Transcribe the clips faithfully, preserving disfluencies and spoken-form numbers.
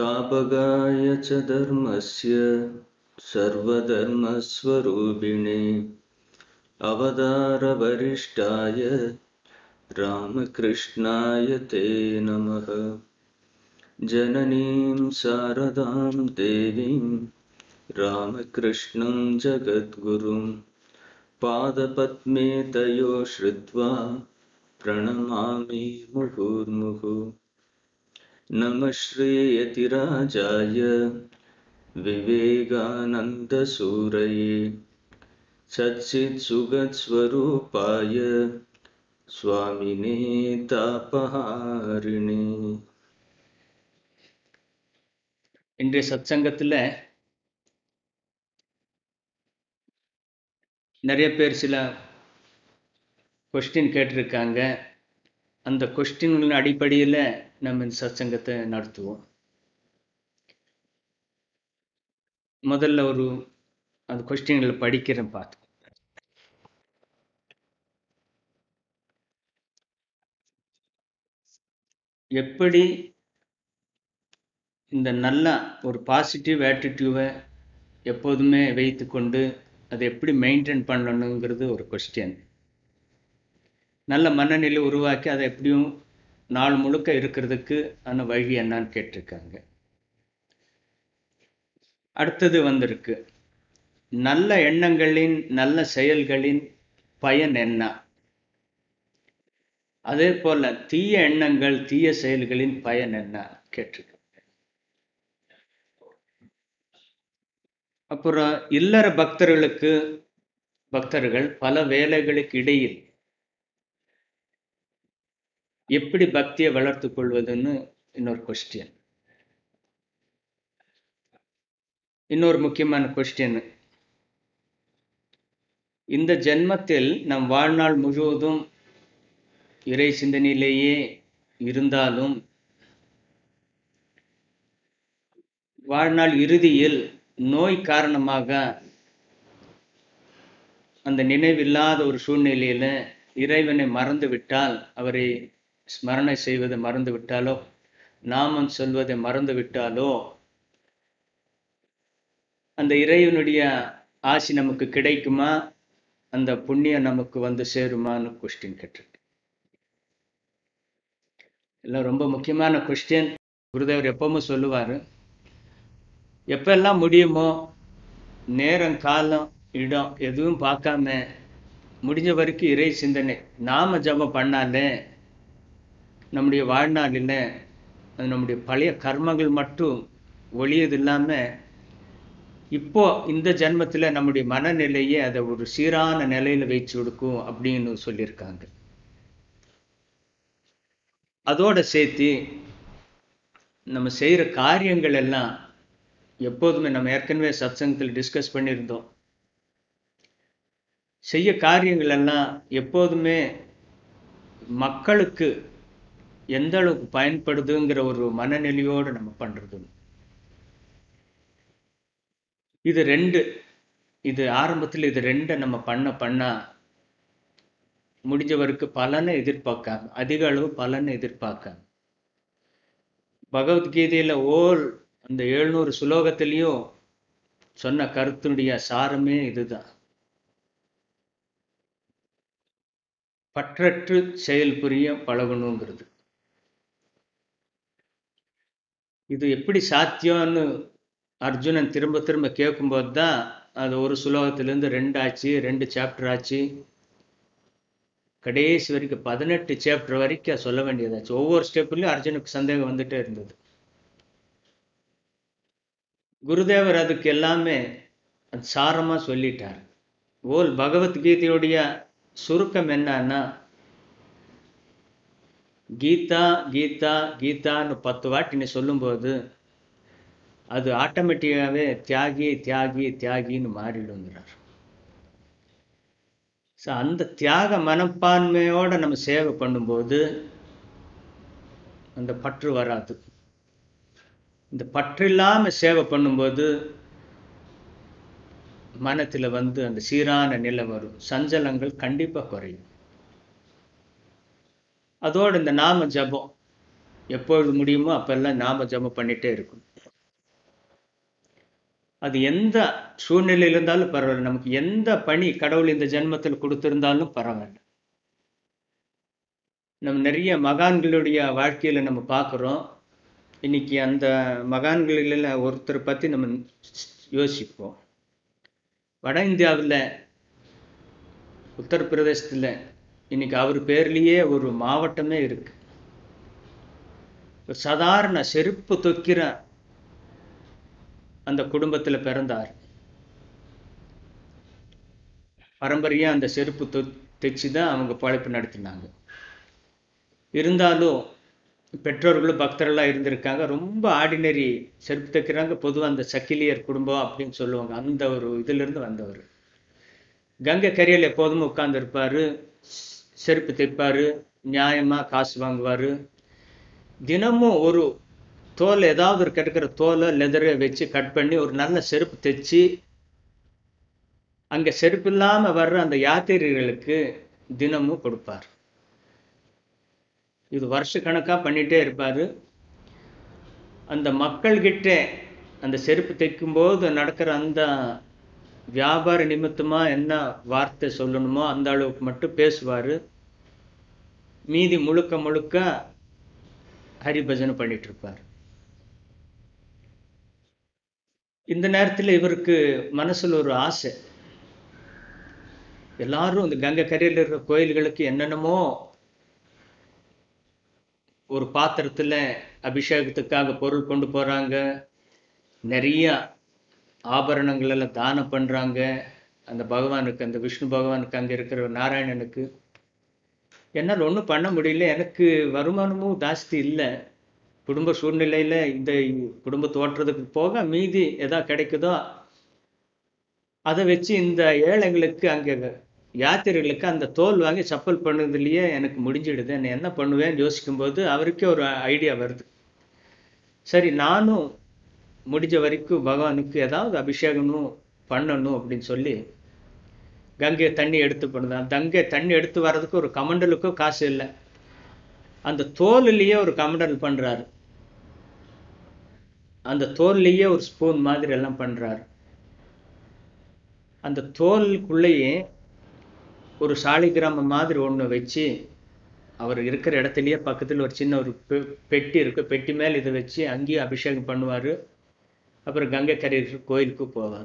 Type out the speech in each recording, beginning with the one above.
स्थापकाय च धर्मस्य सर्वधर्मस्वरूपिणे अवतारवरिष्ठाय रामकृष्णाय ते नमः। जननीं शारदां देवीं रामकृष्णं जगद्गुरुं पादपद्मे तयो श्रुत्वा प्रणमामि मुहुर्मुहुः। नमः श्रीयतिराजाय विवेकानन्दसूरये सच्चित्सुखस्वरूपाय स्वामिने तापहारिणे। இன்றைய சத்சங்கத்தில் நிறைய பேர் சில கொஸ்டின் கேட்டிருக்காங்க. அந்த கொஸ்டின்களின் அடிப்படையில் நம்ம இந்த சத்சங்கத்தை நடத்துவோம். முதல்ல ஒரு அந்த கொஸ்டின்களை படிக்கிறேன் பார்த்து. எப்படி இந்த நல்ல ஒரு பாசிட்டிவ் ஆட்டிடியூவை எப்போதுமே வைத்து கொண்டு அதை எப்படி மெயின்டைன் பண்ணணுங்கிறது ஒரு கொஸ்டின். நல்ல மனநிலை உருவாக்கி அதை எப்படியும் நாள் முழுக்க இருக்கிறதுக்கு அந்த வழி என்னன்னு கேட்டிருக்காங்க. அடுத்தது வந்திருக்கு, நல்ல எண்ணங்களின் நல்ல செயல்களின் பயன் என்ன, அதே போல தீய எண்ணங்கள் தீய செயல்களின் பயன் என்ன கேட்டிருக்காங்க. அப்புறம் இல்லற பக்தர்களுக்கு பக்தர்கள் பல வேலைகளுக்கு இடையில் எப்படி பக்தியை வளர்த்து கொள்வதுன்னு இன்னொரு கொஸ்டின். இன்னொரு முக்கியமான கொஸ்டின், இந்த ஜென்மத்தில் நம் வாழ்நாள் முழுவதும் இறை சிந்தனையிலேயே இருந்தாலும் வாழ்நாள் இறுதியில் நோய் காரணமாக அந்த நினைவில்லாத ஒரு சூழ்நிலையில இறைவனை மறந்து விட்டால், அவரை ஸ்மரணை செய்வதை மறந்து விட்டாலோ நாமம் சொல்வதை மறந்து விட்டாலோ அந்த இறைவனுடைய ஆசி நமக்கு கிடைக்குமா, அந்த புண்ணியம் நமக்கு வந்து சேருமான்னு கொஸ்டின் கேட்டிருக்கு. எல்லாம் ரொம்ப முக்கியமான கொஸ்டின். குருதேவர் எப்பவுமே சொல்லுவார், எப்பெல்லாம் முடியுமோ நேரம் காலம் இடம் எதுவும் பார்க்காம முடிஞ்ச வரைக்கும் இறை சிந்தனை நாம ஜபம் பண்ணாலே நம்முடைய வாழ்நாளில் அது நம்முடைய பழைய கர்மங்கள் மட்டும் ஒழியது இல்லாமல் இப்போ இந்த ஜென்மத்தில் நம்முடைய மனநிலையே அதை ஒரு சீரான நிலையில் வைச்சு கொடுக்கும் அப்படின்னு சொல்லியிருக்காங்க. அதோட சேர்த்து நம்ம செய்கிற காரியங்கள் எல்லாம் எப்போதுமே நம்ம ஏற்கனவே சத்சங்கத்தில் டிஸ்கஸ் பண்ணியிருந்தோம். செய்ய காரியங்கள் எல்லாம் எப்போதுமே மக்களுக்கு எந்த அளவுக்கு பயன்படுதுங்கிற ஒரு மனநிலையோடு நம்ம பண்றது. இது ரெண்டு இது ஆரம்பத்தில் இது ரெண்டை நம்ம பண்ண பண்ணா முடிஞ்சவருக்கு பலனை எதிர்பார்க்காம, அதிக அளவு பலனை எதிர்பார்க்காம, பகவத்கீதையில ஓர் அந்த எழுநூறு சுலோகத்திலையும் சொன்ன கருத்துடைய சாரமே இதுதான். பற்றற்று செயல் புரிய பழகணுங்கிறது. இது எப்படி சாத்தியம்னு அர்ஜுனன் திரும்ப திரும்ப கேட்கும்போது தான் அது ஒரு சுலோகத்திலேருந்து ரெண்டு ஆச்சு, ரெண்டு சாப்டர் ஆச்சு, கடைசி வரைக்கும் பதினெட்டு சாப்டர் வரைக்கும் சொல்ல வேண்டியதாச்சு. ஒவ்வொரு ஸ்டெப்லையும் அர்ஜுனுக்கு சந்தேகம் வந்துட்டே இருந்தது. குருதேவர் அதுக்கு எல்லாமே சாரமா சொல்லிட்டார். ஓல் பகவத்கீதையுடைய சுருக்கம் என்னன்னா, கீதா கீதா கீதான்னு பத்து வாட்டி நீ சொல்லும்போது அது ஆட்டோமேட்டிக்காவே தியாகி தியாகி தியாகின்னு மாறிடுங்கிறார். ஸோ அந்த தியாக மனப்பான்மையோட நம்ம சேவை பண்ணும்போது அந்த பற்று வராது. இந்த பற்று இல்லாம சேவை பண்ணும்போது மனத்துல வந்து அந்த சீரான நிலை வரும், சஞ்சலங்கள் கண்டிப்பா குறையும். அதோடு இந்த நாம ஜபம் எப்பொழுது முடியுமோ அப்பெல்லாம் நாம ஜபம் பண்ணிட்டே இருக்கும். அது எந்த சூழ்நிலையில் இருந்தாலும் பரவாயில்ல, நமக்கு எந்த பணி கடவுள் இந்த ஜென்மத்தில் கொடுத்திருந்தாலும் பரவாயில்ல. நம்ம நிறைய மகான்களுடைய வாழ்க்கையில நம்ம பார்க்குறோம். இன்னைக்கு அந்த மகான்களில் ஒருத்தரை பற்றி நம்ம யோசிப்போம். வட இந்தியாவில் உத்தரப்பிரதேசத்தில் இன்னைக்கு அவர் பேர்லேயே ஒரு மாவட்டமே இருக்கு. சாதாரண செருப்பு தொக்கிற அந்த குடும்பத்தில் பிறந்தார். பரம்பரையாக அந்த செருப்பு தொ தைச்சு தான் அவங்க பழைப்பு நடத்தினாங்க. இருந்தாலும் பெற்றோர்களும் பக்தர்களாக இருந்திருக்காங்க. ரொம்ப ஆர்டினரி செருப்பு தைக்கிறாங்க. பொதுவாக அந்த சக்கிலியர் குடும்பம் அப்படின்னு சொல்லுவாங்க. அந்த ஒரு இதிலிருந்து வந்தவர். கங்கை கரையில் எப்போதும் உட்கார்ந்து இருப்பார், செருப்பு தைப்பார், நியாயமாக காசு வாங்குவார். தினமும் ஒரு தோல், ஏதாவது ஒரு கிடைக்கிற தோலை லெதரை வச்சு கட் பண்ணி ஒரு நல்ல செருப்பு தைச்சி அங்கே செருப்பு இல்லாமல் வர்ற அந்த யாத்திரைகளுக்கு தினமும் கொடுப்பார். இது வருஷ கணக்காக பண்ணிகிட்டே இருப்பார். அந்த மக்கள்கிட்ட அந்த செருப்பு தைக்கும்போது நடக்கிற அந்த வியாபார நிமித்தமாக என்ன வார்த்தை சொல்லணுமோ அந்த அளவுக்கு மட்டும் பேசுவார். மீதி முழுக்க முழுக்க ஹரிபஜனை பண்ணிட்டு இருப்பார். இந்த நேரத்தில் இவருக்கு மனசில் ஒரு ஆசை. எல்லாரும் இந்த கங்கை கரையில் இருக்கிற கோயில்களுக்கு என்னென்னமோ ஒரு பாத்திரத்தில் அபிஷேகத்துக்காக பொருள் கொண்டு போகிறாங்க. நிறைய ஆபரணங்கள் எல்லாம் தானம் பண்ணுறாங்க அந்த பகவானுக்கு, அந்த விஷ்ணு பகவானுக்கு, அங்கே இருக்கிற நாராயணனுக்கு. என்னால் ஒன்றும் பண்ண முடியல. எனக்கு வருமானமும் ஜாஸ்தி இல்லை. குடும்ப சூழ்நிலையில் இந்த குடும்பத்தை ஓட்டுறதுக்கு போக மீதி எதா கிடைக்குதோ அதை வச்சு இந்த ஏழைங்களுக்கு, அங்கே யாத்திரைகளுக்கு அந்த தோல் வாங்கி சப்பல் பண்ணதுலேயே எனக்கு முடிஞ்சிடுது. நான் என்ன பண்ணுவேன்னு யோசிக்கும்போது அவருக்கே ஒரு ஐடியா வருது. சரி, நானும் முடிஞ்ச வரைக்கும் பகவானுக்கு ஏதாவது அபிஷேகமும் பண்ணணும் அப்படின்னு சொல்லி கங்கை தண்ணி எடுத்து பண்ணுதான். கங்கை தண்ணி எடுத்து வர்றதுக்கு ஒரு கமண்டலுக்கும் காசு இல்லை. அந்த தோல்லையே ஒரு கமண்டல் பண்ணுறாரு. அந்த தோல்லையே ஒரு ஸ்பூன் மாதிரி எல்லாம் பண்ணுறாரு. அந்த தோலுக்குள்ளேயே ஒரு சாலை கிராமம் மாதிரி ஒன்று வச்சு அவர் இருக்கிற இடத்துலையே பக்கத்தில் ஒரு சின்ன ஒரு பெட்டி இருக்கு. பெட்டி மேலே இதை வச்சு அங்கேயும் அபிஷேகம் பண்ணுவார். அப்புறம் கங்கை கரை கோயிலுக்கு போவார்.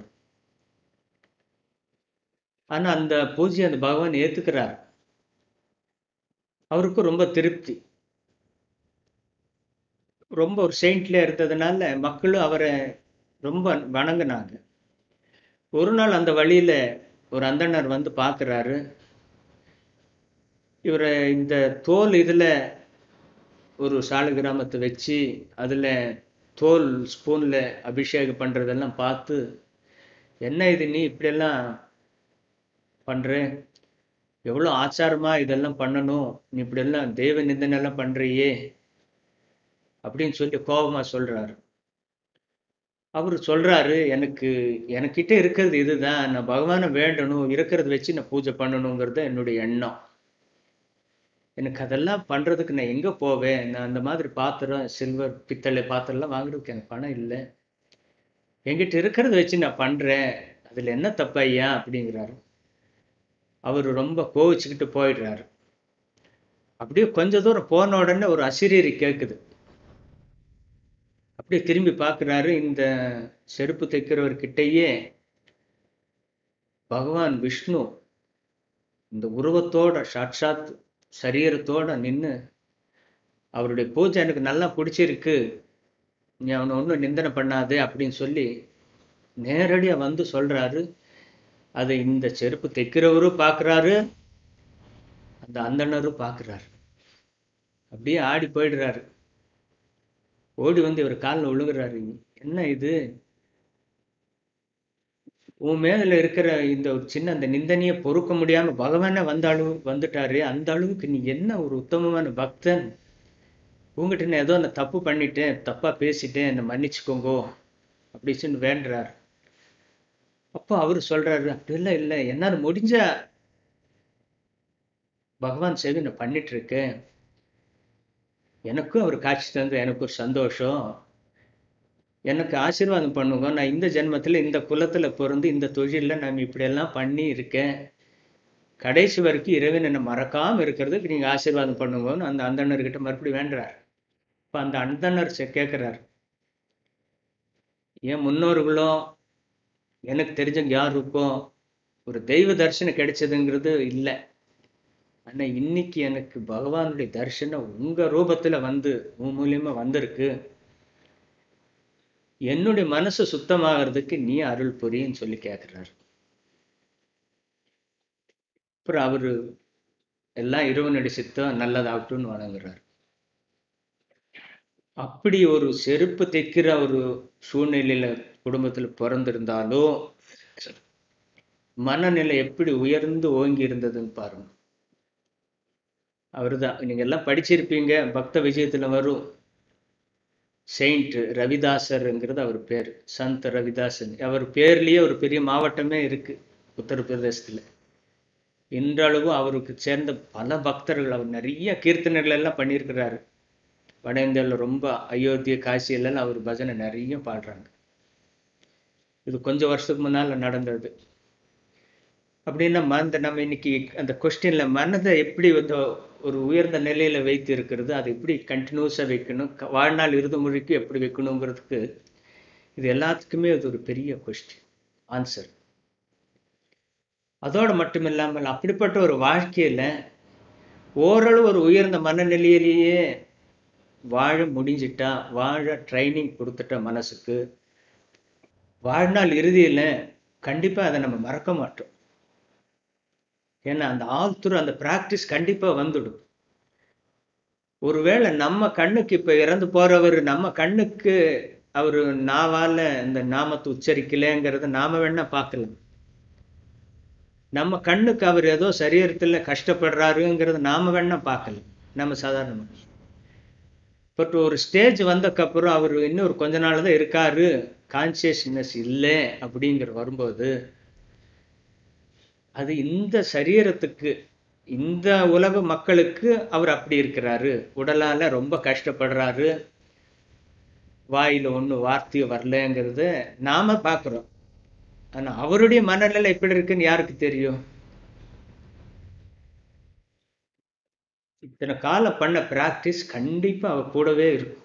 ஆனால் அந்த பூஜை அந்த பகவான் ஏற்றுக்கிறார். அவருக்கும் ரொம்ப திருப்தி. ரொம்ப ஒரு செயின்ட்ல இருந்ததுனால மக்களும் அவரை ரொம்ப வணங்கினாங்க. ஒரு நாள் அந்த வழியில ஒரு அந்தணர் வந்து பார்க்குறாரு. இவரை இந்த தோல் இதில் ஒரு சாலை கிராமத்தை வச்சு அதில் தோல் ஸ்பூனில் அபிஷேகம் பண்ணுறதெல்லாம் பார்த்து, என்ன இது நீ இப்படியெல்லாம் பண்ணுற, எவ்வளோ ஆச்சாரமாக இதெல்லாம் பண்ணணும், நீ இப்படியெல்லாம் தெய்வ நிந்தனையெல்லாம் பண்ணுறியே அப்படின்னு சொல்லி கோபமாக சொல்கிறாரு. அவர் சொல்கிறாரு, எனக்கு எனக்கிட்ட இருக்கிறது இதுதான், நான் பகவானை வேண்டணும், இருக்கிறத வச்சு நான் பூஜை பண்ணணுங்கிறது என்னுடைய எண்ணம். எனக்கு அதெல்லாம் பண்ணுறதுக்கு நான் எங்கே போவேன்? நான் அந்த மாதிரி பாத்திரம், சில்வர், பித்தளை பாத்திரம்லாம் வாங்குறதுக்கு எனக்கு பணம் இல்லை. என்கிட்ட இருக்கிறத வச்சு நான் பண்ணுறேன், அதில் என்ன தப்பு ஐயா அப்படிங்கிறாரு. அவர் ரொம்ப கோவிச்சுக்கிட்டு போயிடுறாரு. அப்படியே கொஞ்ச தூரம் போன உடனே ஒரு அசிரீரி கேட்குது. அப்படியே திரும்பி பார்க்குறாரு. இந்த செருப்பு தைக்கிறவர்கிட்டயே பகவான் விஷ்ணு இந்த உருவத்தோட, சாட்சாத் சரீரத்தோட நின்று, அவருடைய பூஜை எனக்கு நல்லா பிடிச்சிருக்கு, நீ அவனை ஒன்றும் நிந்தனை பண்ணாது அப்படின்னு சொல்லி நேரடியாக வந்து சொல்கிறாரு. அதை இந்த செருப்பு தைக்கிறவரும் பார்க்குறாரு, அந்த அந்தணரும் பார்க்குறாரு. அப்படியே ஆடி போயிடுறாரு. ஓடி வந்து இவர் காலில் விழுகிறாரு. என்ன இது, உன் மேல இருக்கிற இந்த ஒரு சின்ன அந்த நிந்தனையை பொறுக்க முடியாம பகவானே வந்த அளவு வந்துட்டாரு, அந்த அளவுக்கு நீ என்ன ஒரு உத்தமமான பக்தன், உங்ககிட்ட நான் ஏதோ நான் தப்பு பண்ணிட்டேன், தப்பா பேசிட்டேன், என்னை மன்னிச்சுக்கோங்கோ அப்படின்னு வேண்டுறாரு. அப்போ அவரு சொல்றாரு, அப்படிலாம் இல்லை, என்னால் முடிஞ்ச பகவான் சேவை நான் பண்ணிட்டு இருக்கேன், எனக்கும் அவர் காட்சி தந்து எனக்கு ஒரு சந்தோஷம், எனக்கு ஆசீர்வாதம் பண்ணுங்க, நான் இந்த ஜென்மத்தில் இந்த குலத்தில் பிறந்து இந்த தொழிலில் நான் இப்படியெல்லாம் பண்ணி இருக்கேன், கடைசி வரைக்கும் இறைவன் என்னை மறக்காமல் இருக்கிறதுக்கு நீங்கள் ஆசீர்வாதம் பண்ணுங்கன்னு அந்த அந்தணர்கிட்ட மறுபடியும் வேண்டுறார். இப்போ அந்த அந்தணர் கேட்குறார், என் முன்னோர்களும் எனக்கு தெரிஞ்சவங்க யாருக்கும் ஒரு தெய்வ தரிசனம் கிடைச்சதுங்கிறது இல்லை. ஆனால் இன்னைக்கு எனக்கு பகவானுடைய தரிசனம் உங்கள் ரூபத்தில் வந்து உன் மூலியமா வந்திருக்கு. என்னுடைய மனசு சுத்தமாகிறதுக்கு நீ அருள் புரின்னு சொல்லி கேட்குறாரு. அப்புறம் அவரு எல்லாம் இறைவனுடைய சித்தம் நல்லதாகட்டும்னு வணங்குறாரு. அப்படி ஒரு செருப்பு தைக்கிற ஒரு சூழ்நிலையில குடும்பத்தில் பிறந்திருந்தாலும் மனநிலை எப்படி உயர்ந்து ஓங்கி இருந்ததுன்னு பாருங்க. அவரு தான் நீங்க எல்லாம் படிச்சிருப்பீங்க, பக்த விஜயத்துல வரும், செயின்ட் ரவிதாசருங்கிறது அவர் பேர், சந்த் ரவிதாசன். அவர் பேர்லயே ஒரு பெரிய மாவட்டமே இருக்கு உத்தரப்பிரதேசத்துல. இன்றளவும் அவருக்கு சேர்ந்த பல பக்தர்கள், அவர் நிறைய கீர்த்தனைகள் எல்லாம் பண்ணியிருக்கிறாரு. வட இந்தியாவில் ரொம்ப அயோத்தி காசி எல்லாம் அவர் பஜனை நிறைய பாடுறாங்க. இது கொஞ்சம் வருஷத்துக்கு முன்னால் நடந்தது. அப்படின்னா அந்த நம்ம இன்னைக்கு அந்த கொஸ்டின்ல மனதை எப்படி வந்து ஒரு உயர்ந்த நிலையில வைத்து இருக்கிறது, அதை எப்படி கண்டினியூஸா வைக்கணும், வாழ்நாள் இறுதி மொழிக்கு எப்படி வைக்கணுங்கிறதுக்கு இது எல்லாத்துக்குமே அது ஒரு பெரிய கொஸ்டின் ஆன்சர். அதோடு மட்டும் இல்லாமல் அப்படிப்பட்ட ஒரு வாழ்க்கையில ஓரளவு ஒரு உயர்ந்த மனநிலையிலேயே வாழ முடிஞ்சிட்டா, வாழ ட்ரைனிங் கொடுத்துட்ட மனசுக்கு வாழ்நாள் இறுதியில கண்டிப்பா அதை நம்ம மறக்க மாட்டோம். ஏன்னா அந்த ஆழ்த்துற அந்த பிராக்டிஸ் கண்டிப்பா வந்துடும். ஒருவேளை நம்ம கண்ணுக்கு இப்ப இறந்து போறவர் நம்ம கண்ணுக்கு அவரு நாவால இந்த நாமத்தை உச்சரிக்கலைங்கிறத நாம வேணா பார்க்கலாம். நம்ம கண்ணுக்கு அவர் ஏதோ சரீரத்துல கஷ்டப்படுறாருங்கிறத நாம வேணா பார்க்கலாம், நம்ம சாதாரணமா. பட் ஒரு ஸ்டேஜ் வந்ததுக்கப்புறம் அவர் இன்னும் ஒரு கொஞ்ச நாள் தான் இருக்காரு, கான்சியஸ்னஸ் இல்லை அப்படிங்கிற வரும்போது அது இந்த சரீரத்துக்கு இந்த உலக மக்களுக்கு அவர் அப்படி இருக்கிறாரு, உடலால ரொம்ப கஷ்டப்படுறாரு, வாயில ஒண்ணு வார்த்தையோ வரலங்கிறத நாம பார்க்கிறோம். ஆனா அவருடைய மனநிலை எப்படி இருக்குன்னு யாருக்கு தெரியும்? இத்தனை காலம் பண்ண பிராக்டிஸ் கண்டிப்பா அவ கூடவே இருக்கும்.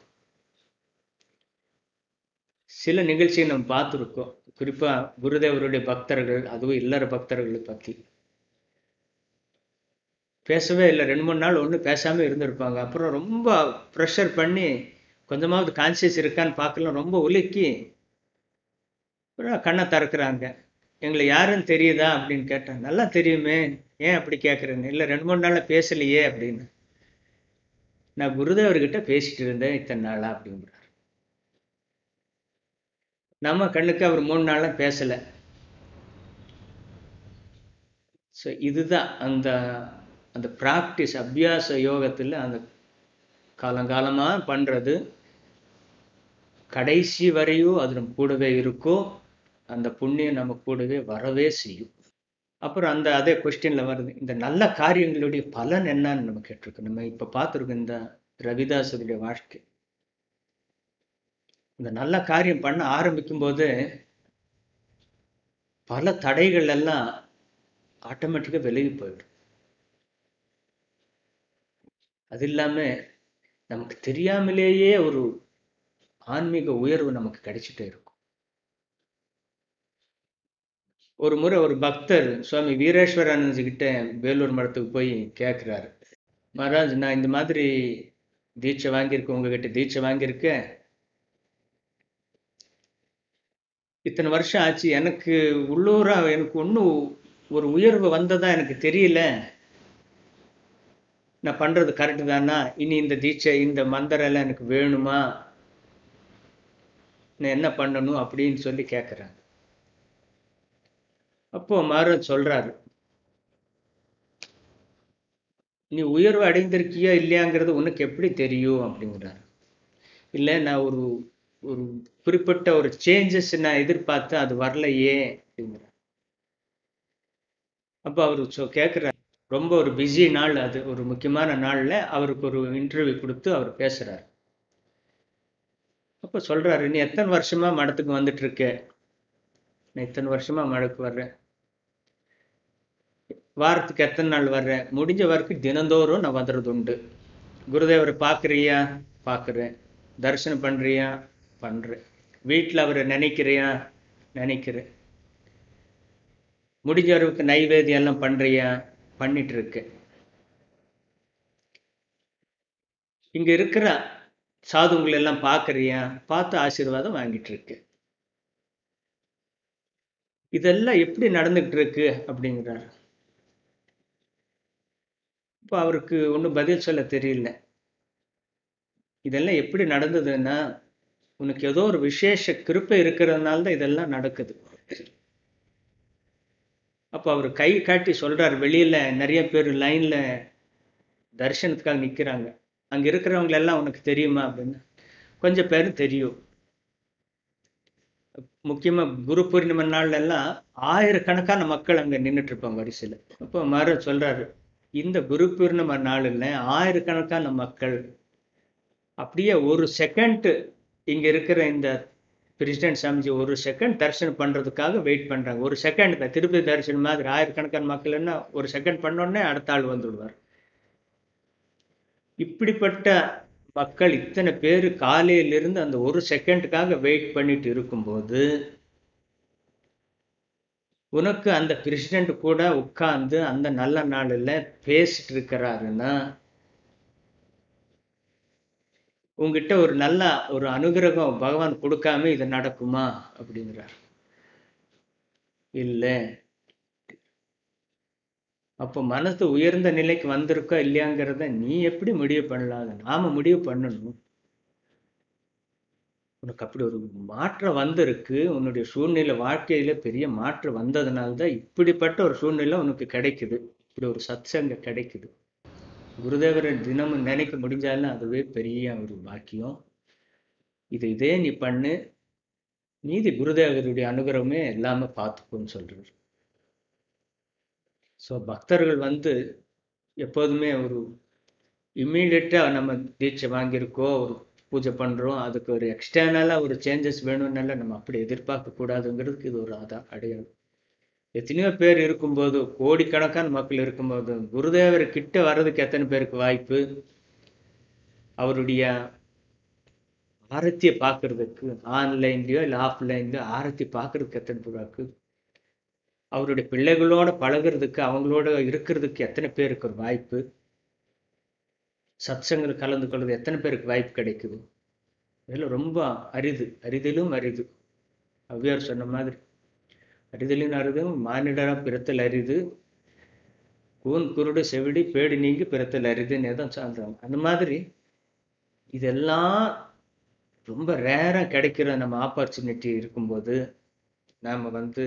சில நிகழ்ச்சியை நம்ம பார்த்துருக்கோம், குறிப்பா குருதேவருடைய பக்தர்கள், அதுவும் இல்லற பக்தர்களை பத்தி பேசவே இல்லை. ரெண்டு மூணு நாள் ஒன்றும் பேசாம இருந்திருப்பாங்க. அப்புறம் ரொம்ப ப்ரெஷர் பண்ணி கொஞ்சமாவது கான்சியஸ் இருக்கான்னு பார்க்கலாம், ரொம்ப உலுக்கி அப்புறம் கண்ணை திறக்கிறாங்க. எங்களை யாருன்னு தெரியுதா அப்படின்னு கேட்டாங்க. நல்லா தெரியுமே, ஏன் அப்படி கேட்குறேன்னு. இல்லை ரெண்டு மூணு நாளாக பேசலையே அப்படின்னு. நான் குருதேவர்கிட்ட பேசிட்டு இருந்தேன் இத்தனை நாளா அப்படிங்கிறார். நம்ம கண்ணுக்கு அவர் மூணு நாளாக பேசலை. ஸோ இதுதான் அந்த அந்த ப்ராக்டிஸ், அபியாச யோகத்தில் அந்த காலங்காலமாக பண்ணுறது, கடைசி வரையும் அது நம்ம கூடவே இருக்கும், அந்த புண்ணியம் நம்ம கூடவே வரவே செய்யும். அப்புறம் அந்த அதே கொஸ்டின்ல வருது, இந்த நல்ல காரியங்களுடைய பலன் என்னன்னு நம்ம கேட்டிருக்கோம். நம்ம இப்ப பார்த்துருக்கோம் இந்த ரவிதாசருடைய வாழ்க்கை. இந்த நல்ல காரியம் பண்ண ஆரம்பிக்கும் போது பல தடைகள் எல்லாம் ஆட்டோமேட்டிக்கா விலகி போயிடும். அது இல்லாம நமக்கு தெரியாமலேயே ஒரு ஆன்மீக உயர்வு நமக்கு கிடைச்சிட்டே இருக்கும். ஒரு முறை ஒரு பக்தர் சுவாமி வீரேஸ்வரானந்த் கிட்ட வேலூர் மடத்துக்கு போய் கேட்கிறாரு, மகாராஜ் நான் இந்த மாதிரி தீட்சை வாங்கியிருக்கேன், உங்ககிட்ட தீட்சை வாங்கியிருக்கேன், இத்தனை வருஷம் ஆச்சு, எனக்கு உள்ளூரா எனக்கு ஒன்றும் ஒரு உயர்வு வந்ததா எனக்கு தெரியல, நான் பண்றது கரெக்டு தானா, இனி இந்த தீட்சை இந்த மந்திரம் எல்லாம் எனக்கு வேணுமா, நான் என்ன பண்ணணும் அப்படின்னு சொல்லி கேட்குறாங்க. அப்போ மகாராஜ் சொல்றாரு, நீ உயர்வு அடைந்திருக்கியா இல்லையாங்கிறது உனக்கு எப்படி தெரியும் அப்படிங்கிறாரு. இல்லை நான் ஒரு ஒரு குறிப்பிட்ட ஒரு சேஞ்சஸ் நான் எதிர்பார்த்தேன், அது வரலையே அப்படிங்கிறார். அப்போ அவர் சொ கேட்குறாரு, ரொம்ப ஒரு பிஸி நாள், அது ஒரு முக்கியமான நாளில் அவருக்கு ஒரு இன்டர்வியூ கொடுத்து அவர் பேசுகிறார். அப்போ சொல்றாரு, நீ எத்தனை வருஷமா மடத்துக்கு வந்துட்டு இருக்க? நான் இத்தனை வருஷமா மடத்துக்கு வர்றேன். வாரத்துக்கு எத்தனை நாள் வர்றேன்? முடிஞ்ச வரைக்கும் தினந்தோறும் நான் வந்துடுறது உண்டு. குருதேவரை பார்க்குறியா? பார்க்குறேன். தரிசனம் பண்ணுறியா? பண்ணுறேன். வீட்டில் அவரை நினைக்கிறியா? நினைக்கிறேன். முடிஞ்ச அளவுக்கு நைவேத்தியம் எல்லாம் பண்ணுறியா? பண்ணிட்டு இருக்கேன். இங்கே இருக்கிற சாதுங்களை எல்லாம் பார்க்குறியா? பார்த்து ஆசீர்வாதம் வாங்கிட்டு இருக்கு. இதெல்லாம் எப்படி நடந்துகிட்டு இருக்கு அப்படிங்கிறார். இப்போ அவருக்கு ஒன்றும் பதில் சொல்ல தெரியல. இதெல்லாம் எப்படி நடந்ததுன்னா, உனக்கு ஏதோ ஒரு விசேஷ கிருப்பை இருக்கிறதுனால தான் இதெல்லாம் நடக்குது. அப்போ அவர் கை காட்டி சொல்றார், வெளியில நிறைய பேர் லைன்ல தரிசனத்துக்காக நிற்கிறாங்க. அங்கே இருக்கிறவங்க எல்லாம் உனக்கு தெரியுமா அப்படின்னு. கொஞ்சம் பேர் தெரியும். முக்கியமாக குரு பூர்ணிமை நாள்ல எல்லாம் ஆயிரக்கணக்கான மக்கள் அங்கே நின்றுட்டு இருப்பாங்க வரிசையில். அப்போ மறு சொல்றாரு, இந்த குரு பூர்ணிமை நாளில் ஆயிரக்கணக்கான மக்கள் அப்படியே ஒரு செகண்ட் இங்கே இருக்கிற இந்த பிரசிடென்ட் சாமிஜி ஒரு செகண்ட் தரிசனம் பண்ணுறதுக்காக வெயிட் பண்ணுறாங்க. ஒரு செகண்ட் தான், திருப்பதி தரிசனம் மாதிரி ஆயிரக்கணக்கான மக்கள்னா ஒரு செகண்ட் பண்ணோடனே அடுத்த ஆள் வந்துடுவார். இப்படிப்பட்ட மக்கள் இத்தனை பேர் காலையிலிருந்து அந்த ஒரு செகண்டுக்காக வெயிட் பண்ணிட்டு இருக்கும்போது, உனக்கு அந்த பிரசிடென்ட் கூட உட்கார்ந்து அந்த நல்ல நாளில் பேசிட்டு இருக்கிறாருன்னா, உங்ககிட்ட ஒரு நல்ல ஒரு அனுகிரகம் பகவான் கொடுக்காம இது நடக்குமா அப்படிங்கிறார். இல்லை. அப்போ மனசு உயர்ந்த நிலைக்கு வந்திருக்கா இல்லையாங்கிறத நீ எப்படி முடிவு பண்ணலாம்? நாம முடிவு பண்ணணும். உனக்கு அப்படி ஒரு மாற்றம் வந்திருக்கு. உன்னுடைய சூழ்நிலை வாழ்க்கையில பெரிய மாற்றம் வந்ததுனால்தான் இப்படிப்பட்ட ஒரு சூழ்நிலை உனக்கு கிடைக்குது. இப்படி ஒரு சத்சங்க கிடைக்குது. குருதேவரை தினமும் நினைக்க முடிஞ்சாலும் அதுவே பெரிய ஒரு பாக்கியம். இது இதே நீ பண்ணு, நீதி குருதேவருடைய அனுகிரகமே எல்லாமே பார்த்துக்குன்னு சொல்றாரு. ஸோ பக்தர்கள் வந்து எப்போதுமே ஒரு இம்மீடியட்டாக நம்ம தீட்சை வாங்கியிருக்கோ, ஒரு பூஜை பண்ணுறோம், அதுக்கு ஒரு எக்ஸ்டர்னலாக ஒரு சேஞ்சஸ் வேணும்னால நம்ம அப்படி எதிர்பார்க்கக்கூடாதுங்கிறதுக்கு இது ஒரு அதான் அடையாளம். எத்தனையோ பேர் இருக்கும்போது, கோடிக்கணக்கான மக்கள் இருக்கும்போது, குருதேவர் கிட்ட வர்றதுக்கு எத்தனை பேருக்கு வாய்ப்பு? அவருடைய ஆரத்தியை பார்க்கறதுக்கு ஆன்லைன்லையோ இல்லை ஆஃப்லைன்லையோ ஆரத்தி பார்க்கறதுக்கு எத்தனை பேர் வாய்ப்பு? அவருடைய பிள்ளைகளோட பழகிறதுக்கு, அவங்களோட இருக்கிறதுக்கு எத்தனை பேருக்கு ஒரு வாய்ப்பு? சத்சங்கத்தில் கலந்து கொள்வது எத்தனை பேருக்கு வாய்ப்பு கிடைக்குது? இதெல்லாம் ரொம்ப அரிது, அரிதிலும் அரிது. ஔவையார் சொன்ன மாதிரி, அரிதலின் அரிதும் மானிடரா பிறத்தல் அரிது, கூன் குருடு செவிடி பேடி நீங்கி பிறத்தல் அரிதுன்னு எதுவும் சொல்றாங்க. அந்த மாதிரி இதெல்லாம் ரொம்ப ரேராக கிடைக்கிற நம்ம ஆப்பர்ச்சுனிட்டி இருக்கும்போது, நாம் வந்து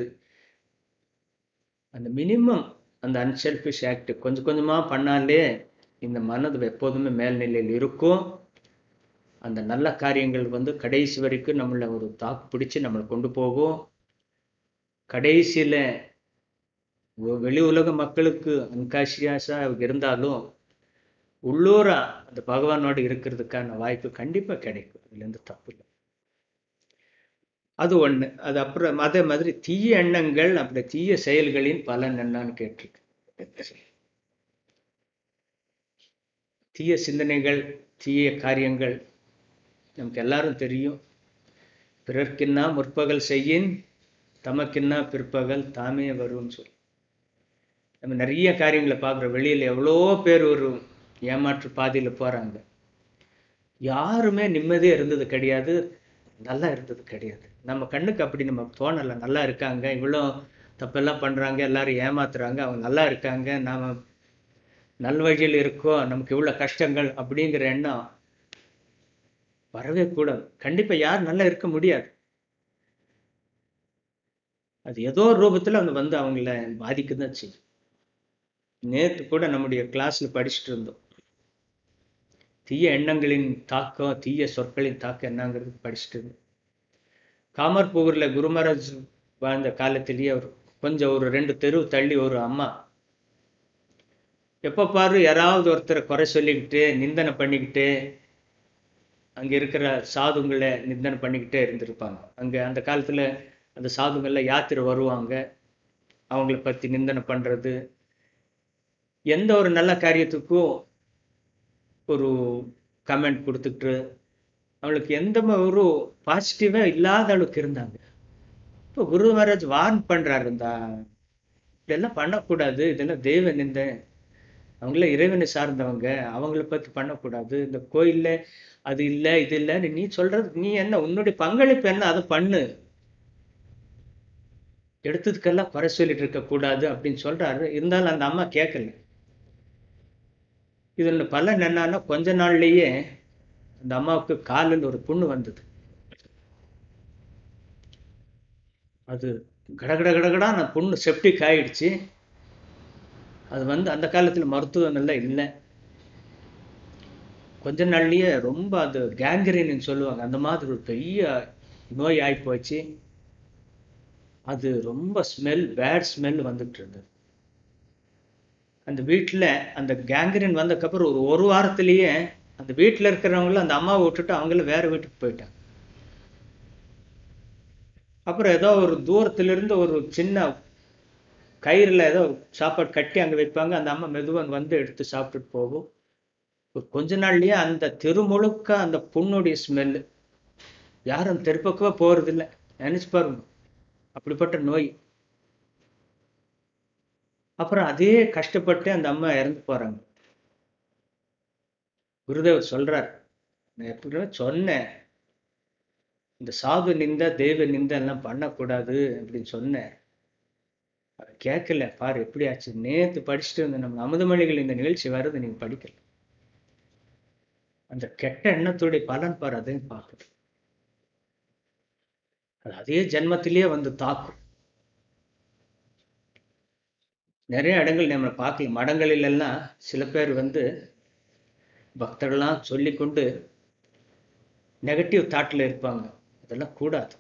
அந்த மினிமம் அந்த அன்செல்ஃபிஷ் ஆக்ட் கொஞ்சம் கொஞ்சமாக பண்ணாலே இந்த மனது எப்போதுமே மேல்நிலையில் இருக்கும். அந்த நல்ல காரியங்கள் வந்து கடைசி வரைக்கும் நம்மளை ஒரு தாக்கு பிடிச்சி நம்மளை கொண்டு போகும். கடைசியில் வெளி உலக மக்களுக்கு அன்கான்ஷியஸாக இருந்தாலும் உள்ளூரா அந்த பகவானோடு இருக்கிறதுக்கான வாய்ப்பு கண்டிப்பாக கிடைக்கும். அதுலேருந்து தப்பு இல்லை. அது ஒன்று. அது அப்புறம் அதே மாதிரி தீய எண்ணங்கள், அப்படி தீய செயல்களின் பலன் என்னன்னு கேட்டிருக்கு. தீய சிந்தனைகள், தீய காரியங்கள் நமக்கு எல்லாரும் தெரியும். பிறர்க்கின்னா முற்பகல் செய்யின், தமக்கின்னா பிற்பகல் தாமே வரும்னு சொல்லி நம்ம நிறைய காரியங்களை பார்க்குறோம். வெளியில் எவ்வளோ பேர் ஒரு ஏமாற்று பாதையில் போகிறாங்க. யாருமே நிம்மதியாக இருந்தது கிடையாது, நல்லா இருந்தது கிடையாது. நம்ம கண்ணுக்கு அப்படி நம்ம தோணலை. நல்லா இருக்காங்க, இவ்வளோ தப்பெல்லாம் பண்ணுறாங்க, எல்லாரும் ஏமாத்துறாங்க, அவங்க நல்லா இருக்காங்க, நாம் நல் வழியில் இருக்கோம், நமக்கு இவ்வளோ கஷ்டங்கள் அப்படிங்கிற எண்ணம் வரவே கூடாது. கண்டிப்பாக யாரும் நல்லா இருக்க முடியாது. அது ஏதோ ரூபத்தில் அவங்க வந்து அவங்கள பாதிக்க தான் செய்யும். நேற்று கூட நம்முடைய கிளாஸில் படிச்சுட்டு இருந்தோம். தீய எண்ணங்களின் தாக்கம், தீய சொற்களின் தாக்கம் என்னங்கிறது படிச்சுட்டு இருந்தோம். காமர்பூரில் குருமராஜ் வாழ்ந்த காலத்திலேயே அவர் கொஞ்சம் ஒரு ரெண்டு தெரு தள்ளி ஒரு அம்மா, எப்போ பாரு யாராவது ஒருத்தரை குறை சொல்லிக்கிட்டு நிந்தனை பண்ணிக்கிட்டு அங்கே இருக்கிற சாதுங்களை நிந்தனை பண்ணிக்கிட்டே இருந்திருப்பாங்க. அங்கே அந்த காலத்தில் அந்த சாதுங்களில் யாத்திரை வருவாங்க, அவங்கள பற்றி நிந்தனை பண்ணுறது, எந்த ஒரு நல்ல காரியத்துக்கும் ஒரு கமெண்ட் கொடுத்துட்டு அவளுக்கு எந்த ஒரு பாசிட்டிவாக இல்லாத அளவுக்கு இருந்தாங்க. இப்போ குரு மகாராஜ் வார்ன் பண்ணுறாரு, இந்த இதெல்லாம் பண்ணக்கூடாது, இதெல்லாம் தெய்வ நிந்தை, அவங்கள இறைவனை சார்ந்தவங்க, அவங்கள பற்றி பண்ணக்கூடாது, இந்த கோயிலில் அது இல்லை இது இல்லைன்னு நீ சொல்றது, நீ என்ன உன்னுடைய பங்களிப்பு என்ன, அதை பண்ணு, எடுத்ததுக்கெல்லாம் குறை சொல்லிட்டு இருக்கக்கூடாது அப்படின்னு சொல்றாரு. இருந்தாலும் அந்த அம்மா கேட்கல. இதில் பலன் என்னன்னா, கொஞ்ச நாள்லேயே அந்த அம்மாவுக்கு காலில் ஒரு புண்ணு வந்தது. அது கடகட கடகடா அந்த புண்ணு செப்டிக் ஆயிடுச்சு. அது வந்து அந்த காலத்தில் மருத்துவம் எல்லாம் இல்லை. கொஞ்ச நாள்லயே ரொம்ப அது கேங்க்ரீன்னு சொல்லுவாங்க, அந்த மாதிரி ஒரு பெரிய நோய் ஆகி போச்சு. அது ரொம்ப ஸ்மெல், பேட் ஸ்மெல் வந்துட்டு இருந்தது அந்த வீட்டில். அந்த கேங்க்ரீன் வந்ததுக்கப்புறம் ஒரு ஒரு வாரத்திலேயே அந்த வீட்டில் இருக்கிறவங்களும் அந்த அம்மாவை விட்டுட்டு அவங்களும் வேற வீட்டுக்கு போயிட்டாங்க. அப்புறம் ஏதோ ஒரு தூரத்திலிருந்து ஒரு சின்ன கயிறில் ஏதோ சாப்பாடு கட்டி அங்கே வைப்பாங்க. அந்த அம்மா மெதுவாக வந்து எடுத்து சாப்பிட்டுட்டு போகும். ஒரு கொஞ்ச நாள்லயே அந்த தெரு முழுக்க அந்த புண்ணுடைய ஸ்மெல்லு, யாரும் தெருப்பக்கவே போறதில்லை. நினைச்சு பாருங்க, அப்படிப்பட்ட நோய். அப்புறம் அதே கஷ்டப்பட்டு அந்த அம்மா இறந்து போறாங்க. குருதேவர் சொல்றார், நான் எப்படி சொன்னேன், இந்த சாது நிந்த தெய்வ நிந்த எல்லாம் பண்ணக்கூடாது அப்படின்னு சொன்னேன், அதை கேட்கல. பாரு எப்படி ஆச்சு. நேத்து படிச்சுட்டு இருந்த நம்ம அமுதமொழிகள் இந்த நிகழ்ச்சி வருது, நீங்க படிக்கல. அந்த கெட்ட எண்ணத்துடைய பலன் பாரு, அதையும் பார்க்குது. அது அதே ஜென்மத்திலேயே வந்து தாக்கும். நிறைய இடங்கள் நம்ம பார்க்கலாம். மடங்களில் எல்லாம் சில பேர் வந்து பக்தர்கள்லாம் சொல்லி கொண்டு நெகட்டிவ் தாட்டில் இருப்பாங்க. அதெல்லாம் கூடாது.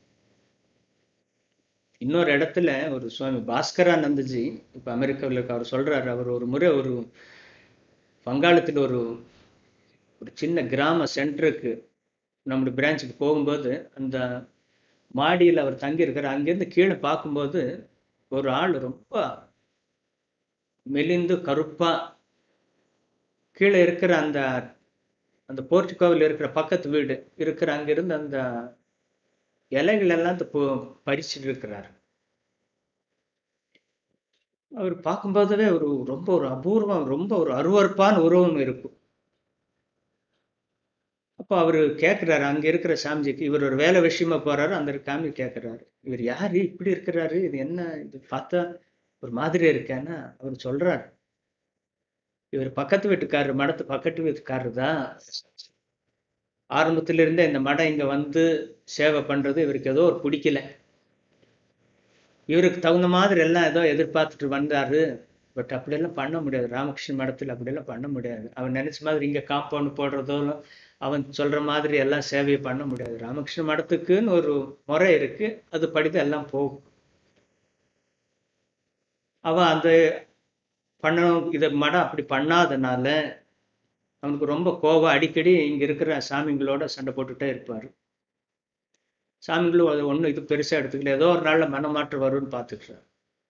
இன்னொரு இடத்துல ஒரு சுவாமி பாஸ்கரானந்தஜி, இப்போ அமெரிக்காவில் இருக்க, அவர் சொல்றாரு, அவர் ஒரு முறை ஒரு வங்காளத்தில் ஒரு ஒரு சின்ன கிராம சென்டருக்கு நம்முடைய பிரான்ச்சுக்கு போகும்போது அந்த மாடியில் அவர் தங்கி இருக்கிறார். அங்கேருந்து கீழே பார்க்கும்போது ஒரு ஆள் ரொம்ப மெலிந்து கருப்பா கீழே இருக்கிற அந்த அந்த போர்ச்சுகோவில் இருக்கிற பக்கத்து வீடு இருக்கிற அங்கிருந்து அந்த இலைகள் எல்லாம் பறிச்சுட்டு இருக்கிறார். அவர் பார்க்கும்போதவே ஒரு ரொம்ப ஒரு அபூர்வம், ரொம்ப ஒரு அருவருப்பான உருவம் இருக்கும். அப்போ அவரு கேட்கிறாரு அங்க இருக்கிற சாமிஜிக்கு, இவர் ஒரு வேலை விஷயமா போறாரு, அந்த சாமி கேட்கிறாரு, இவர் யாரு இப்படி இருக்கிறாரு, இது என்ன, இது பார்த்தா ஒரு மாதிரி இருக்கேன்னா அவர் சொல்றாரு, இவர் பக்கத்து வீட்டுக்காரர், மடத்து பக்கத்து வீட்டுக்காரர் தான். ஆரம்பத்திலிருந்தே இந்த மடம் இங்க வந்து சேவை பண்றது இவருக்கு ஏதோ ஒரு பிடிக்கல. இவருக்கு தகுந்த மாதிரி எல்லாம் ஏதோ எதிர்பார்த்துட்டு வந்தாரு. பட் அப்படியெல்லாம் பண்ண முடியாது. ராமகிருஷ்ண மடத்தில் அப்படியெல்லாம் பண்ண முடியாது. அவன் நினைச்ச மாதிரி இங்க காம்பவுண்ட் போடுறதோ அவன் சொல்ற மாதிரி எல்லாம் சேவையை பண்ண முடியாது. ராமகிருஷ்ண மடத்துக்குன்னு ஒரு முறை இருக்கு, அது படித்து எல்லாம் போகும். அவன் அந்த பண்ணணும், இதை மடம் அப்படி பண்ணாதனால அவனுக்கு ரொம்ப கோபம். அடிக்கடி இங்க இருக்கிற சாமிங்களோட சண்டை போட்டுட்டே இருப்பாரு. சாமிங்களும் அதை ஒன்றும் இது பெருசா எடுத்துக்கல. ஏதோ ஒரு நாள்ல மனமாற்றம் வரும்னு பார்த்துக்கிறார்.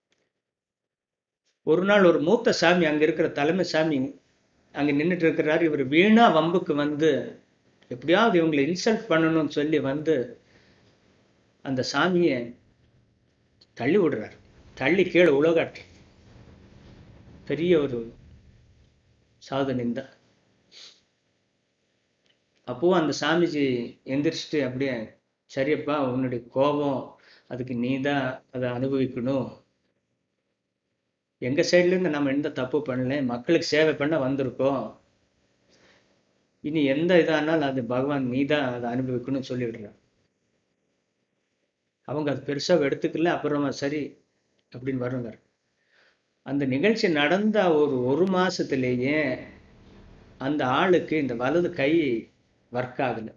ஒரு நாள் ஒரு மூத்த சாமி, அங்க இருக்கிற தலைமை சாமி அங்க நின்றுட்டு இருக்கிறாரு. இவர் வீணா வம்புக்கு வந்து எப்படியாவது இவங்களை இன்சல்ட் பண்ணணும்னு சொல்லி வந்து அந்த சாமியை தள்ளி விடுறாரு. தள்ளி கீழே உலகாட்டி பெரிய ஒரு சாது நிந்தா. அப்போ அந்த சாமிஜி எந்திரிச்சிட்டு அப்படியே, சரியப்பா உன்னுடைய கோபம், அதுக்கு நீ தான் அதை அனுபவிக்கணும். எங்க சைட்ல இருந்து நம்ம எந்த தப்பு பண்ணல, மக்களுக்கு சேவை பண்ண வந்திருக்கோம். இனி எந்த இதானாலும் அது பகவான் நீ தான் அதை அனுபவிக்கணும்னு சொல்லிவிடுற. அவங்க அது பெருசா எடுத்துக்கல. அப்புறமா சரி அப்படின்னு வருங்க. அந்த நிகழ்ச்சி நடந்த ஒரு ஒரு மாசத்திலேயே அந்த ஆளுக்கு இந்த வலது கை ஒர்க் ஆகல.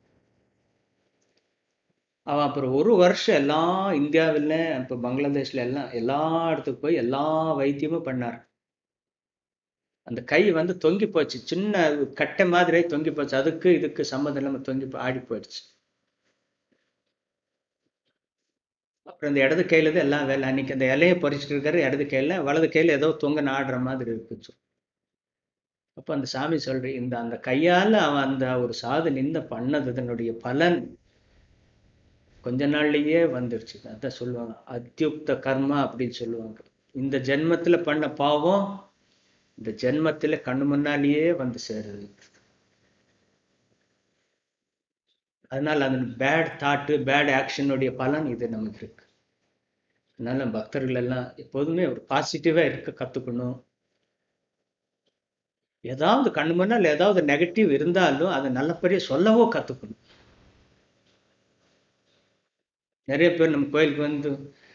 அவன் அப்புறம் ஒரு வருஷம் எல்லாம் இந்தியாவில், இப்போ பங்களாதேஷ்ல எல்லாம் எல்லா இடத்துக்கு போய் எல்லா வைத்தியமும் பண்ணார். அந்த கை வந்து தொங்கி போச்சு, சின்ன கட்டை மாதிரி தொங்கி போச்சு. அதுக்கு இதுக்கு சம்மந்தம் இல்லாம தொங்கி போ- ஆடி போயிடுச்சு. அப்புறம் இந்த இடது கையில தான் எல்லாம் வேலை. அன்னைக்கு அந்த இலையை பறிச்சுட்டு இருக்காரு இடது கையில, வலது கையில ஏதோ தொங்க ஆடுற மாதிரி இருந்துச்சு. அப்ப அந்த சாமி சொல்றேன், இந்த அந்த கையால அவன் அந்த ஒரு சாது நிந்த பண்ணது இதனுடைய பலன் கொஞ்ச நாள்லயே வந்துருச்சு. அதான் சொல்லுவாங்க அத்தியுக்த கர்மா அப்படின்னு சொல்லுவாங்க. இந்த ஜென்மத்துல பண்ண பாவம் இந்த ஜென்மத்துல கண்ணு முன்னாலேயே வந்து சேருது. அதனால அந்த பேட் தாட்டு பேட் ஆக்ஷனுடைய பலன் இது நமக்கு இருக்கு. அதனால பக்தர்கள் எல்லாம் எப்போதுமே ஒரு பாசிட்டிவா இருக்க கத்துக்கணும். ஏதாவது கண்ணு முன்னால் ஏதாவது நெகட்டிவ் இருந்தாலும் அதை நல்லபடியா சொல்லவோ கத்துக்கணும். நிறைய பேர் நம்ம கோயிலுக்கு வந்து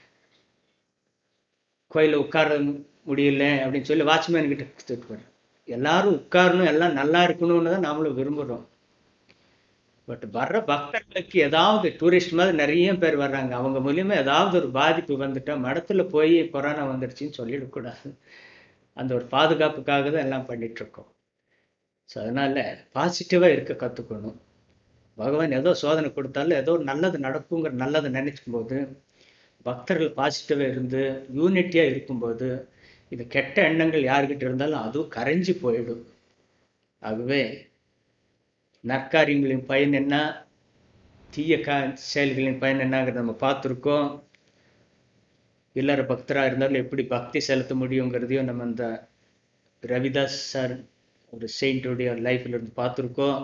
கோயிலில் உட்கார முடியல அப்படின்னு சொல்லி வாட்ச்மேன் கிட்ட கொடுத்துட்டு போறேன். எல்லாரும் உட்காரணும், எல்லாம் நல்லா இருக்கணும்னு தான் நாமளும் விரும்புகிறோம். பட் வர்ற பக்தர்களுக்கு ஏதாவது டூரிஸ்ட் மாதிரி நிறைய பேர் வர்றாங்க, அவங்க மூலியமா ஏதாவது ஒரு பாதிப்பு வந்துட்டா மடத்துல போய் கொரோனா வந்துடுச்சுன்னு சொல்லிடக்கூடாது. அந்த ஒரு பாதுகாப்புக்காக தான் எல்லாம் பண்ணிட்டு இருக்கோம். ஸோ அதனால பாசிட்டிவா இருக்க கத்துக்கணும். பகவான் ஏதோ சோதனை கொடுத்தாலும் ஏதோ நல்லது நடக்குங்கிற நல்லதை நினைக்கும் போது பக்தர்கள் பாசிட்டிவா இருந்து யூனிட்டியா இருக்கும்போது இது கெட்ட எண்ணங்கள் யாருக்கிட்ட இருந்தாலும் அதுவும் கரைஞ்சி போயிடும். ஆகவே நற்காரியங்களின் பயன் என்ன, தீய கா செயல்களின் பயன் என்னங்கிறத நம்ம பார்த்துருக்கோம். இல்லற பக்தராக இருந்தாலும் எப்படி பக்தி செலுத்த முடியுங்கிறதையும் நம்ம அந்த ரவிதாஸ் சார் ஒரு செயின்ட்டுடைய லைஃப்ல இருந்து பார்த்துருக்கோம்.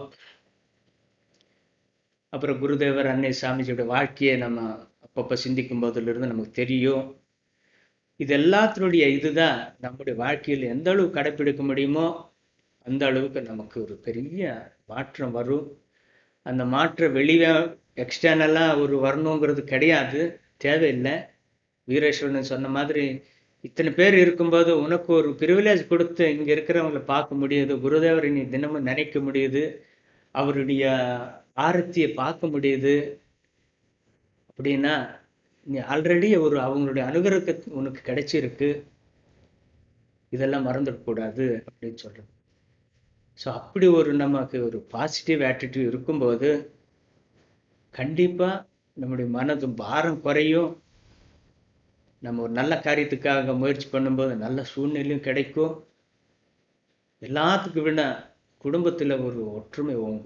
அப்புறம் குருதேவர் அன்னை சாமிஜியோட வாழ்க்கையை நம்ம அப்பப்போ சிந்திக்கும் போதிலிருந்து நமக்கு தெரியும். இது எல்லாத்தினுடைய இதுதான் நம்முடைய வாழ்க்கையில் எந்த அளவு கடைப்பிடிக்க முடியுமோ அந்த அளவுக்கு நமக்கு ஒரு பெரிய மாற்றம் வரும். அந்த மாற்றம் வெளியே எக்ஸ்டர்னலாக ஒரு வரணுங்கிறது கிடையாது, தேவையில்லை. வீரேஸ்வரன் சொன்ன மாதிரி இத்தனை பேர் இருக்கும்போது உனக்கு ஒரு ப்ரிவிலேஜ் கொடுத்து இங்கே இருக்கிறவங்களை பார்க்க முடியுது, குருதேவரை நீ தினமும் நினைக்க முடியுது, அவருடைய ஆரத்தியை பார்க்க முடியுது அப்படின்னா நீ ஆல்ரெடி ஒரு அவங்களுடைய அனுகிரகத்தை உனக்கு கிடைச்சிருக்கு. இதெல்லாம் மறந்துடக்கூடாது அப்படின்னு சொல்றது. ஸோ அப்படி ஒரு நமக்கு ஒரு பாசிட்டிவ் ஆட்டிடியூட் இருக்கும்போது கண்டிப்பாக நம்முடைய மனது பாரம் குறையும். நம்ம ஒரு நல்ல காரியத்துக்காக முயற்சி பண்ணும்போது நல்ல சூழ்நிலையும் கிடைக்கும். எல்லாத்துக்கும் விட குடும்பத்தில் ஒரு ஒற்றுமை ஓங்கும்.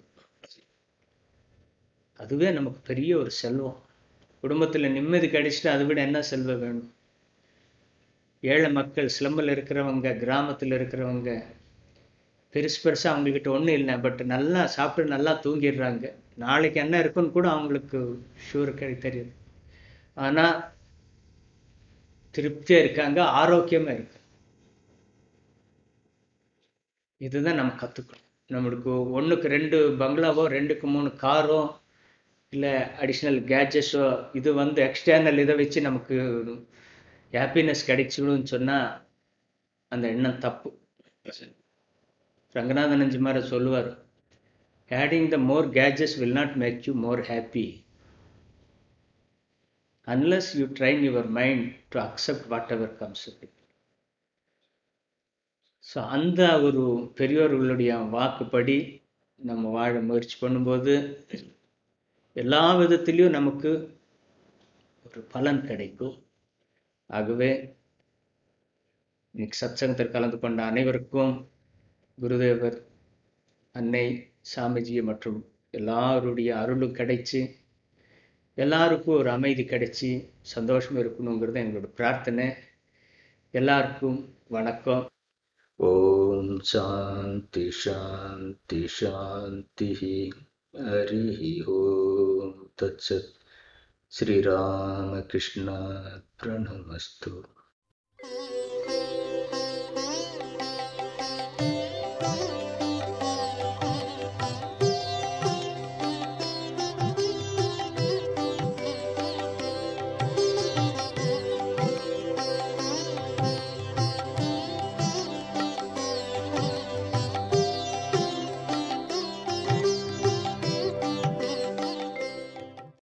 அதுவே நமக்கு பெரிய ஒரு செல்வம். குடும்பத்தில் நிம்மதி கிடைச்சிட்டு அதை விட என்ன செல்வம் வேணும்? ஏழை மக்கள், ஸ்லம்மில் இருக்கிறவங்க, கிராமத்தில் இருக்கிறவங்க பெருசு பெருசாக அவங்கக்கிட்ட ஒன்றும் இல்லை, பட் நல்லா சாப்பிட்டு நல்லா தூங்கிடுறாங்க. நாளைக்கு என்ன இருக்குன்னு கூட அவங்களுக்கு ஷூர் தெரியுது. ஆனால் திருப்தியாக இருக்காங்க, ஆரோக்கியமாக இருக்கு. இதுதான் நம்ம கற்றுக்கணும். நம்மளுக்கு ஒன்றுக்கு ரெண்டு பங்களாவோ ரெண்டுக்கு மூணு காரோ இல்லை அடிஷ்னல் கேட்ஜெட்ஸோ இது வந்து எக்ஸ்டர்னல் இதை வச்சு நமக்கு ஹாப்பினஸ் கிடைச்சிடும்னு சொன்னால் அந்த எண்ணம் தப்பு. ரங்கநாதனஞ்சி மாதிரி சொல்லுவார், adding the more gadgets will not make you more happy unless you train your mind to accept whatever comes. So அந்த ஒரு பெரியோர்களுடைய வாக்குப்படி நம்ம வாழ முயற்சி பண்ணும்போது எல்லா விதத்திலையும் நமக்கு ஒரு பலன் கிடைக்கும். ஆகவே இன்னைக்கு சத்சங்கத்தில் கலந்து கொண்ட அனைவருக்கும் குருதேவர், அன்னை, சாமிஜி மற்றும் எல்லாருடைய அருளும் கிடைச்சி எல்லாருக்கும் ஒரு அமைதி கிடைச்சி சந்தோஷமாக இருக்கணுங்கிறது எங்களோட பிரார்த்தனை. எல்லாருக்கும் வணக்கம். ஓம் சாந்தி சாந்தி சாந்தி. ஹரி ஓம் தத்சத். ஸ்ரீராமகிருஷ்ண பிரணமஸ்து.